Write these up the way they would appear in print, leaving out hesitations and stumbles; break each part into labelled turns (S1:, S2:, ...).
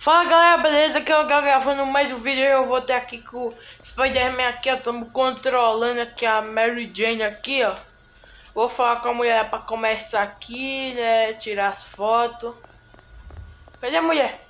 S1: Fala galera, beleza? Aqui eu tô gravando mais um vídeo. Eu vou ter aqui com o Spider-Man aqui, ó. Estamos controlando aqui a Mary Jane aqui, ó. Vou falar com a mulher pra começar aqui, né? Tirar as fotos. Cadê a mulher?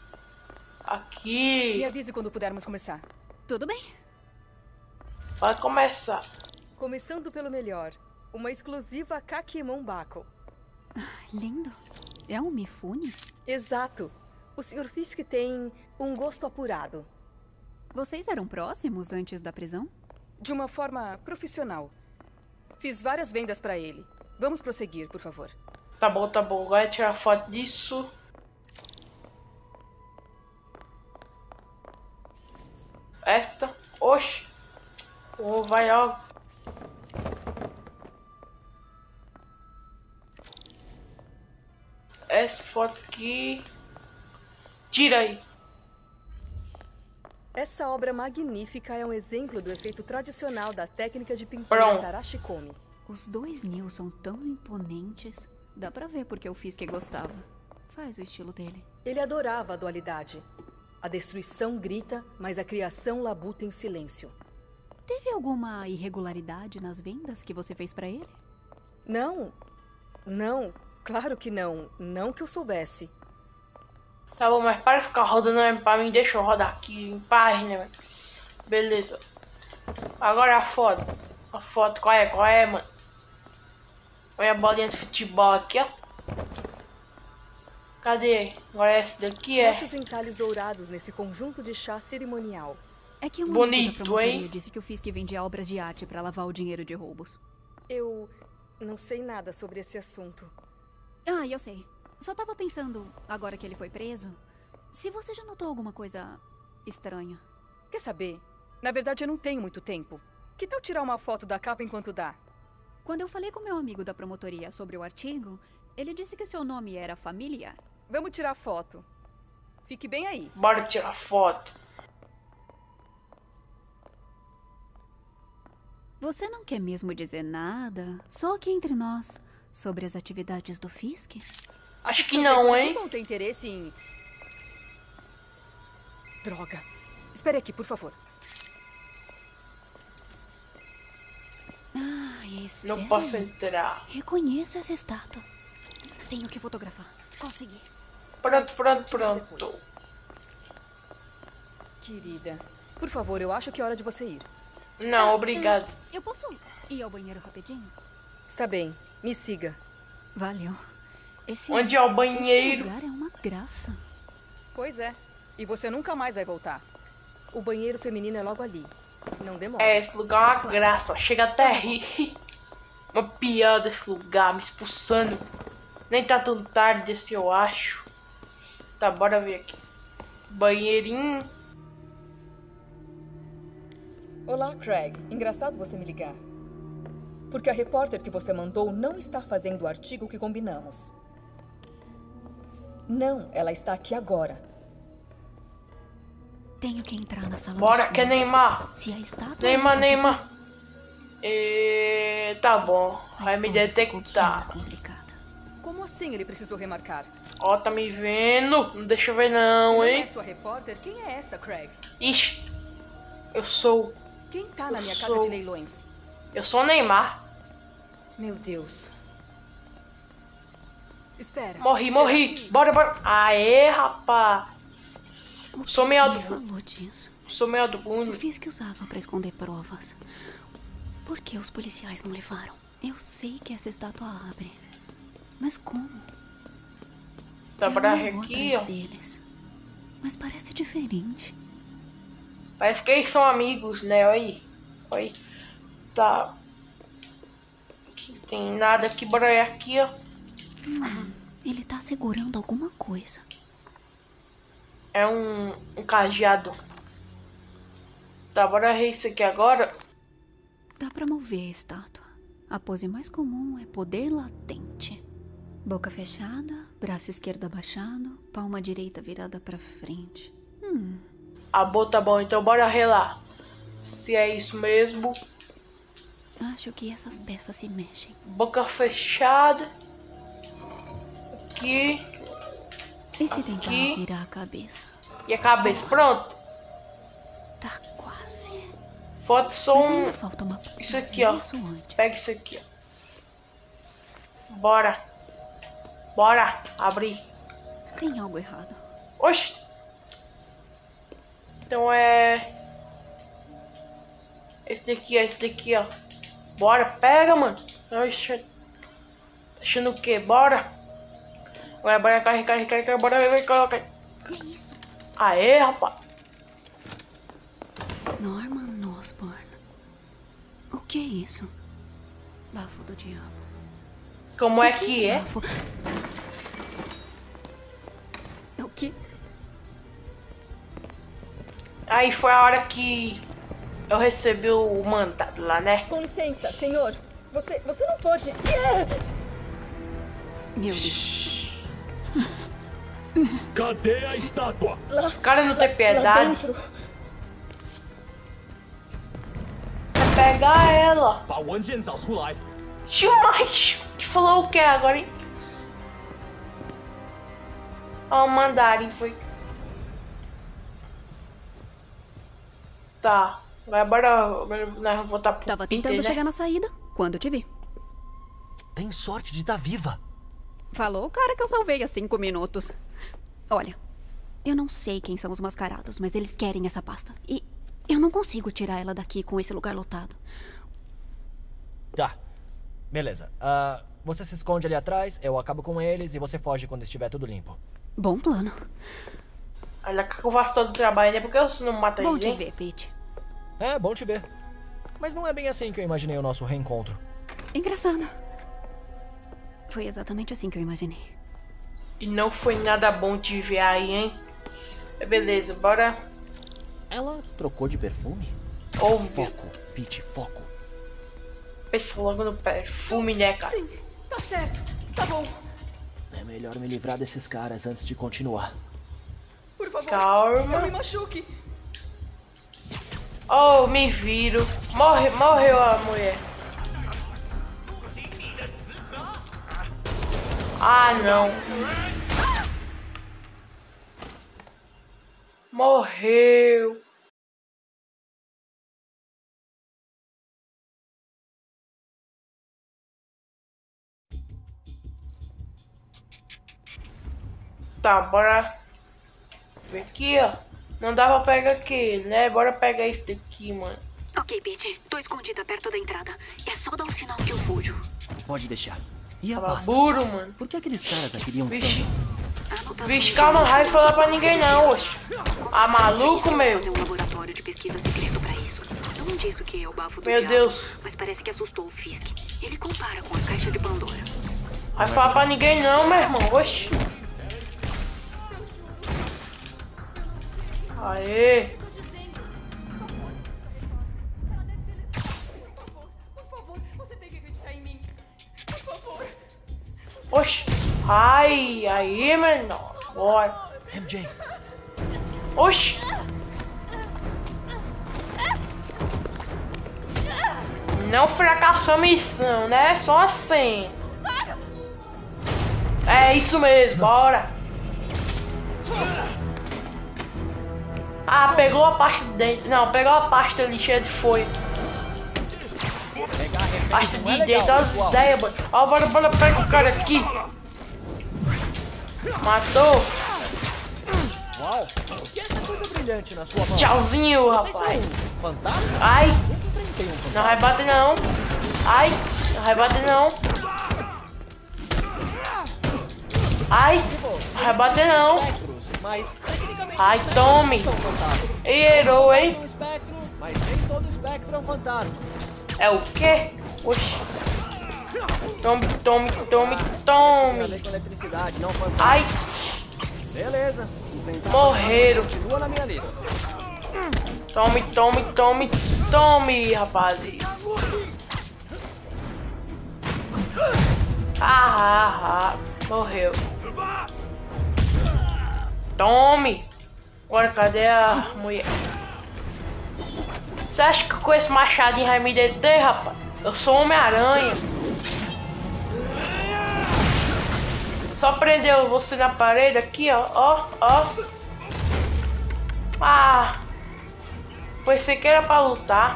S1: Aqui.
S2: Me avise quando pudermos começar.
S3: Tudo bem?
S1: Vai começar.
S2: Começando pelo melhor. Uma exclusiva Kakemon Bako.
S3: Lindo. É um Mifune?
S2: Exato. O Sr. Fisk tem um gosto apurado.
S3: Vocês eram próximos antes da prisão?
S2: De uma forma profissional. Fiz várias vendas pra ele. Vamos prosseguir, por favor.
S1: Tá bom, tá bom. Agora tirar foto disso. Esta. Oxi. Oh, vai logo. Essa foto aqui. Tira aí.
S2: Essa obra magnífica é um exemplo do efeito tradicional da técnica de pintura Tarashikomi.
S3: Os dois Nil são tão imponentes. Dá pra ver porque o Fisk gostava. Faz o estilo dele.
S2: Ele adorava a dualidade. A destruição grita, mas a criação labuta em silêncio.
S3: Teve alguma irregularidade nas vendas que você fez pra ele?
S2: Não. Não. Claro que não. Não que eu soubesse.
S1: Tá bom, mas para de ficar rodando pra mim. Deixa eu rodar aqui em página, velho. Beleza. Agora a foto. A foto, qual é, mano? Olha a bolinha de futebol aqui, ó. Cadê? Agora essa daqui é.
S2: Note os entalhes dourados nesse conjunto de chá cerimonial.
S3: É que uma
S1: Bonito,
S3: amiga da promotoria
S1: hein?
S3: disse que o Fisk vendia obras de arte pra lavar o dinheiro de roubos.
S2: Eu não sei nada sobre esse assunto.
S3: Ah, eu sei. Só tava pensando, agora que ele foi preso, se você já notou alguma coisa estranha.
S2: Quer saber? Na verdade, eu não tenho muito tempo. Que tal tirar uma foto da capa enquanto dá?
S3: Quando eu falei com meu amigo da promotoria sobre o artigo, ele disse que seu nome era familiar.
S2: Vamos tirar foto. Fique bem aí.
S1: Bora tirar foto.
S3: Você não quer mesmo dizer nada, só aqui entre nós, sobre as atividades do Fisk?
S1: Acho que não, hein?
S2: Não tem interesse em... Droga. Espere aqui, por favor.
S3: Espere.
S1: Não posso entrar.
S3: Reconheço essa estátua. Tenho que fotografar. Consegui.
S1: Pronto.
S2: Querida, por favor, eu acho que é hora de você ir.
S1: Não, obrigado.
S3: Eu posso ir ao banheiro rapidinho?
S2: Está bem, me siga.
S3: Valeu.
S1: Onde é o
S3: Esse
S1: banheiro?
S3: lugar é uma graça.
S2: Pois é, e você nunca mais vai voltar. O banheiro feminino é logo ali. Não demora.
S1: É, esse lugar é uma graça. Chega até a rir. Uma piada esse lugar, me expulsando. Nem tá tão tarde esse, eu acho. Tá, bora ver aqui. Banheirinho.
S2: Olá, Craig. Engraçado você me ligar. Porque a repórter que você mandou não está fazendo o artigo que combinamos. Não, ela está aqui agora.
S3: Tenho que entrar na sala.
S1: Bora, que é Neymar.
S3: Se a estátua...
S1: Neymar. Tá bom, vai me detectar.
S3: Complicada.
S2: Como assim ele precisou remarcar?
S1: Ó, tá me vendo? Não deixa eu ver não,
S2: Se
S1: hein?
S2: não é sua repórter, quem é essa, Craig?
S1: Ixi, eu sou
S2: Quem tá na minha casa
S1: sou-
S2: de leilões?
S1: o Neymar.
S2: Meu Deus. Espera.
S1: Morri.
S2: Será que-
S1: Bora. Aê, rapaz. Sou meio
S3: Quem
S1: do
S3: falou disso? O
S1: Bruno.
S3: Fisk usava pra esconder provas. Por que os policiais não levaram? Eu sei que essa estátua abre. Mas como?
S1: Tá pra
S3: Eu
S1: aqui,
S3: atrás
S1: ó.
S3: deles. Mas parece diferente.
S1: Parece que eles são amigos, né? Olha aí. Tá. Aqui tem nada aqui, bora ir aqui, ó.
S3: Ele tá segurando alguma coisa.
S1: É um cadeado. Tá, bora ver isso aqui agora.
S3: Dá pra mover a estátua. A pose mais comum é poder latente. Boca fechada, braço esquerdo abaixado, palma direita virada pra frente.
S1: A boa tá bom, então bora relar. Se é isso mesmo.
S3: Acho que essas peças se mexem.
S1: Boca fechada. Aqui.
S3: E se tentar
S1: Aqui.
S3: virar a cabeça?
S1: E a cabeça, pronto.
S3: Tá quase.
S1: Falta só
S3: Mas
S1: um...
S3: ainda falta uma...
S1: Isso aqui, ó.
S3: Isso antes.
S1: Pega isso aqui, ó. Bora. Bora. Abrir.
S3: Tem algo errado.
S1: Oxi. Então é... Esse daqui, ó. Bora, pega, mano. Oxi. Tá achando o quê? Bora. Agora bora, carrega. Bora, vai, coloca aí.
S3: Que é isso?
S1: Aê, rapaz.
S3: Norman Osborn. O que é isso? Bafo do diabo.
S1: Como é que é?
S3: Bafo. O que?
S1: Aí foi a hora que eu recebi o mandado lá, né?
S2: Com licença, senhor. Você não pode...
S3: Meu Deus.
S4: Cadê a estátua?
S1: Os caras não têm
S2: Lá
S1: piedade.
S2: dentro.
S1: Vai pegar ela.
S4: 把文件找出来。
S1: Demais. Que falou o que agora, hein? Ó, o mandarim foi. Tá. Agora nós vamos voltar pro
S3: Tava
S1: Peter,
S3: tentando
S1: né?
S3: chegar na saída quando eu te vi.
S5: Tem sorte de estar viva.
S3: Falou o cara que eu salvei há 5 minutos. Olha, eu não sei quem são os mascarados, mas eles querem essa pasta. E eu não consigo tirar ela daqui com esse lugar lotado.
S5: Tá. Beleza. Você se esconde ali atrás, eu acabo com eles e você foge quando estiver tudo limpo.
S3: Bom plano.
S1: Olha que eu faço todo o trabalho, né? Porque eu não mato
S3: Bom
S1: eles,
S3: te
S1: hein?
S3: ver, Pete.
S5: É, bom te ver. Mas não é bem assim que eu imaginei o nosso reencontro.
S3: Engraçado. Foi exatamente assim que eu imaginei.
S1: E não foi nada bom te ver aí, hein? Beleza, bora.
S5: Ela trocou de perfume?
S1: Ouvir.
S5: Foco, Pete, foco.
S1: Pensa logo no perfume, né, cara?
S2: Sim, tá certo. Tá bom.
S5: É melhor me livrar desses caras antes de continuar.
S2: Por favor,
S1: Calma.
S2: não me machuque.
S1: Oh, me viro. Morreu a mulher. Ah, não. Morreu. Tá, bora ver aqui, ó. Não dá pra pegar aquele, né? Bora pegar esse daqui, mano.
S3: Ok, Pete. Tô escondida perto da entrada. É só dar um sinal que eu fujo.
S5: Pode deixar. E a
S1: Tava
S5: pasta?
S1: burro, mano.
S5: Por que aqueles caras a queriam
S1: Vixe.
S3: Anotação
S1: Vixe,
S3: de
S1: calma, não
S3: dados.
S1: vai falar pra ninguém não, oxe. Ah, maluco, meu.
S3: Fazer um laboratório de pesquisa secreto pra isso. Não disse o que é o bafo do
S1: Meu
S3: diabo,
S1: Deus.
S3: mas parece que assustou o Fisk. Ele compara com a caixa de Pandora.
S1: Vai falar pra ninguém não, meu irmão, oxe. Aê.
S2: Por favor, você tem que acreditar em mim. Por favor.
S1: Oxe. Ai, aí, menor. Bora.
S5: MJ,
S1: Oxe. Não fracassou a missão, né? Só assim. É isso mesmo, bora. Ah, pegou a pasta de dentro. Não, pegou a pasta ali cheia de folha. Pasta de dentro, as ideias, mano. Ó, bora, pega o cara aqui. Matou.
S5: uau! O que é essa coisa brilhante na sua mão?
S1: Tchauzinho,
S5: Vocês
S1: rapaz.
S5: são fantasmas?
S1: Ai,
S5: Nunca enfrentei um fantasma.
S1: não vai bater não. Ai, não vai bater não. Ai, não vai bater não.
S5: Espectros, mas tecnicamente
S1: Ai,
S5: espectros
S1: tome.
S5: são fantasmas.
S1: Ei, herou, hein?
S5: Um espectro, mas nem todo espectro é um fantasma.
S1: É o quê? Oxi. Tome.
S5: Tem a ver com eletricidade, não fantasma.
S1: Ai,
S5: Beleza. Enfrentar
S1: morreram.
S5: fantasma continua na minha lista.
S1: Tome, rapazes. Morreu. Tome. Agora, cadê a mulher? Você acha que com esse machadinho vai me deter, rapaz? Eu sou Homem-Aranha. Só prendeu você na parede aqui, ó. Ó. Ah. Pensei que era pra lutar.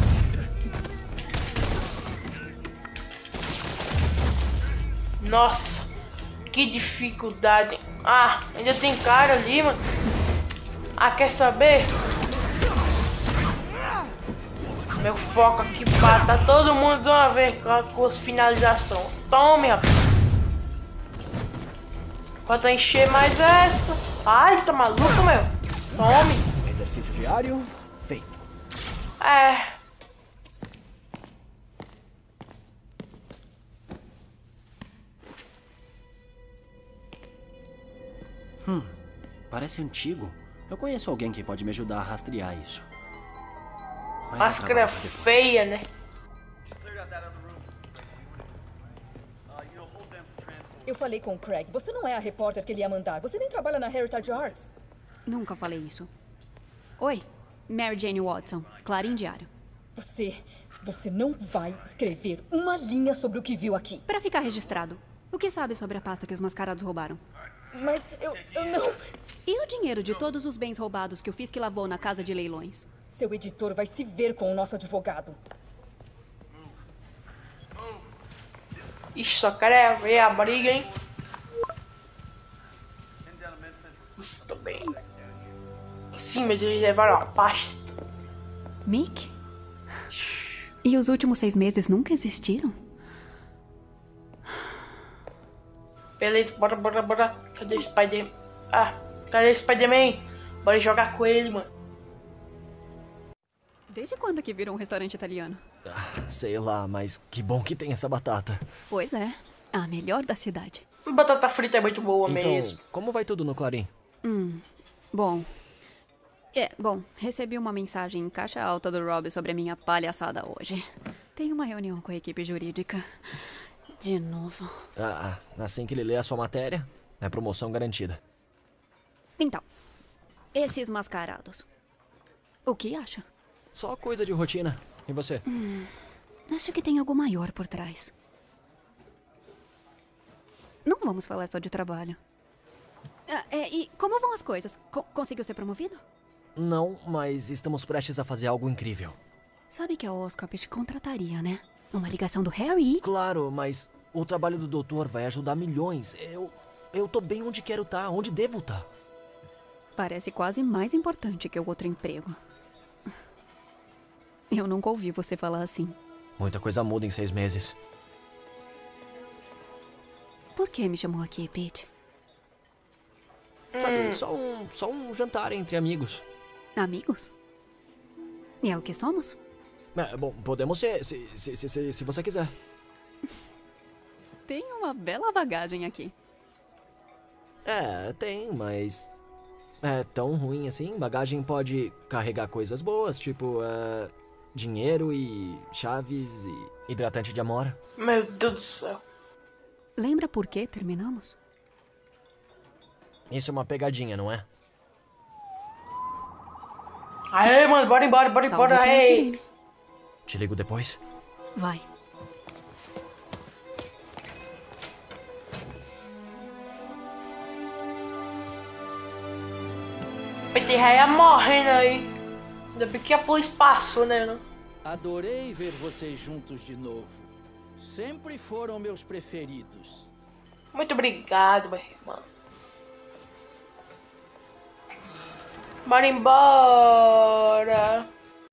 S1: Nossa. Que dificuldade. Ah, ainda tem cara ali, mano. Ah, quer saber? Meu foco aqui mata todo mundo de uma vez com as finalizações. Tome, rapaz. Pode encher mais essa. Ai, tá maluco, meu? Tome.
S5: Exercício diário feito.
S1: É.
S6: Parece antigo. Eu conheço alguém que pode me ajudar a rastrear isso. Mas
S1: Máscara feia, né?
S2: Eu falei com o Craig. Você não é a repórter que ele ia mandar. Você nem trabalha na Heritage Arts.
S3: Nunca falei isso. Oi, Mary Jane Watson, Clarim Diário.
S2: Você não vai escrever uma linha sobre o que viu aqui.
S3: Pra ficar registrado, o que sabe sobre a pasta que os mascarados roubaram?
S2: Mas eu não...
S3: E o dinheiro de todos os bens roubados que o Fisk lavou na casa de leilões?
S2: Seu editor vai se ver com o nosso advogado.
S1: Ixi, só quero ver a briga, hein? Isso também. Sim, mas eles levaram a pasta.
S3: Mick? E os últimos 6 meses nunca existiram?
S1: Beleza, bora. Cadê o Spider-Man? Cadê o Spider-Man? Bora jogar com ele, mano.
S3: Desde quando que virou um restaurante italiano?
S5: Sei lá, mas que bom que tem essa batata.
S3: Pois é, a melhor da cidade.
S1: Batata frita é muito boa mesmo.
S5: Como vai tudo no Clarim?
S3: Bom, recebi uma mensagem em caixa alta do Rob sobre a minha palhaçada hoje. Tenho uma reunião com a equipe jurídica. De novo.
S5: Assim que ele lê a sua matéria, é promoção garantida.
S3: Então, esses mascarados. O que acha?
S5: Só coisa de rotina. E você?
S3: Acho que tem algo maior por trás. Não vamos falar só de trabalho. E como vão as coisas? Conseguiu ser promovido?
S5: Não, mas estamos prestes a fazer algo incrível.
S3: Sabe que a Oscorp te contrataria, né? Uma ligação do Harry?
S5: Claro, mas o trabalho do doutor vai ajudar milhões. Eu tô bem onde quero estar, onde devo estar.
S3: Parece quase mais importante que o outro emprego. Eu nunca ouvi você falar assim.
S5: Muita coisa muda em 6 meses.
S3: Por que me chamou aqui, Pete?
S5: Sabe, só um jantar entre amigos.
S3: Amigos? E é o que somos?
S5: Bom, podemos ser, se você quiser.
S3: Tem uma bela bagagem aqui.
S5: Tem, mas... É tão ruim assim. Bagagem pode carregar coisas boas, tipo... dinheiro e chaves e hidratante de amora.
S1: Meu Deus do céu.
S3: Lembra por que terminamos?
S5: Isso é uma pegadinha, não é?
S1: Aê, mano, bora embora, aí.
S5: Te ligo depois?
S3: Vai.
S1: Pete Raia morrendo aí. Ainda bem que a polícia passou, né?
S7: Adorei ver vocês juntos de novo. Sempre foram meus preferidos.
S1: Muito obrigado, meu irmão. Bora embora.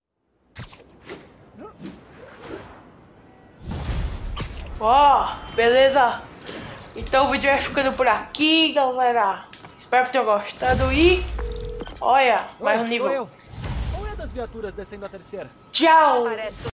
S1: Beleza? Então o vídeo vai ficando por aqui, galera. Espero que tenham gostado e... Olha, mais um nível.
S5: Sou eu. Qual é das viaturas descendo a terceira?
S1: Tchau!